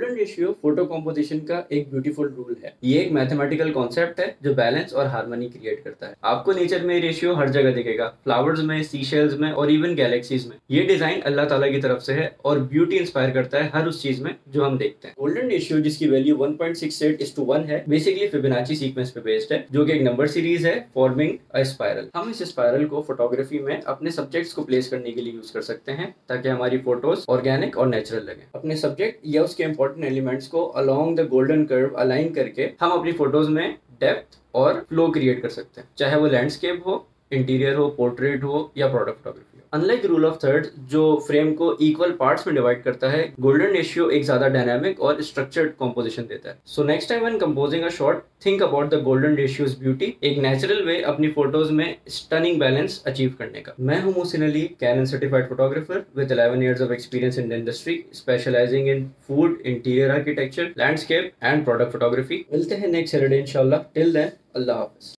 Golden ratio photo composition का एक beautiful rule है। ये एक मैथमेटिकल कॉन्सेप्ट है जो बैलेंस और हार्मनी क्रिएट करता है। आपको नेचर में रेशियो हर जगह दिखेगा, फ्लावर्स में, सीशेल्स में और इवन गैलेक्सीज में। ये डिजाइन अल्लाह ताला की तरफ से है और ब्यूटी इंस्पायर करता है हर उस चीज में जो हम देखते हैं। गोल्डन रेशियो जिसकी वैल्यू 1.68:1 है, बेसिकली फिबोनाची सीक्वेंस पे बेस्ड है, जो कि एक नंबर सीरीज है फॉर्मिंग अ स्पाइरल। हम इस स्पाइरल को फोटोग्राफी में अपने सब्जेक्ट्स को प्लेस करने के लिए यूज कर सकते हैं ताकि हमारी फोटोज ऑर्गेनिक और नेचुरल लगे। अपने सब्जेक्ट या उसके इंपॉर्टेंट एलिमेंट्स को along the golden curve align करके हम अपनी फोटोज में डेप्थ और फ्लो क्रिएट कर सकते हैं, चाहे वो लैंडस्केप हो, इंटीरियर हो, पोर्ट्रेट हो या प्रोडक्ट फोटोग्राफी हो। अनलाइक रूल ऑफ थर्ड जो फ्रेम को इक्वल पार्ट्स में डिवाइड करता है, गोल्डन रेशियो एक ज्यादा डायनामिक और स्ट्रक्चर्ड कॉम्पोजिशन देता है। So next time when composing a shot, think about the golden ratio's beauty, एक नेचुरल वे अपनी फोटोज में स्टनिंग बैलेंस अचीव करने का। मैं हूं Mohsin Ali, Canon certified photographer with 11 years of experience in the industry, specializing in food, interior architecture, landscape and product photography। मिलते हैं next Saturday इंशाल्लाह। टिल देन, अल्लाह हाफिज।